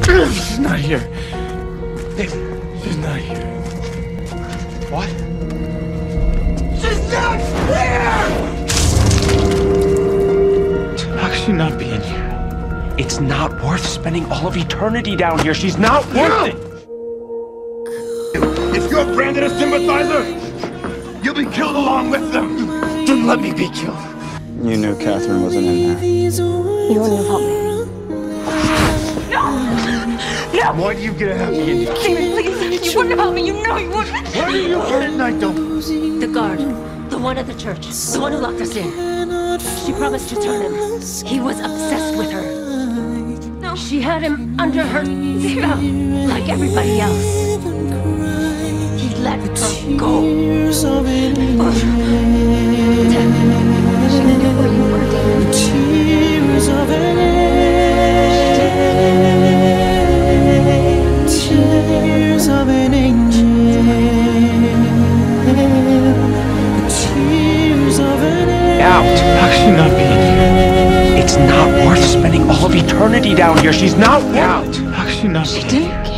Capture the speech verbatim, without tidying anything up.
She's not here. She's not here. What? She's not here! How could she not be in here? It's not worth spending all of eternity down here. She's not worth it. If you're branded a sympathizer, you'll be killed along with them. Then let me be killed. You knew Katherine wasn't in there. You wouldn't have helped me. No! No! Why do you get to have me in here? Damon, please! You wouldn't have helped me! You know you wouldn't! Where do you get at night, though? The guard. The one at the church. The one who locked us in. She promised to turn him. He was obsessed with her. No. She had him under her spell, like everybody else. He let her go. But she knew where you were, Damon. Tears of an angel. Tears of an angel. Tears of an angel. Out. How could she not be in here? It's not worth spending all of eternity down here. She's not worth it. How could she not be She in didn't here?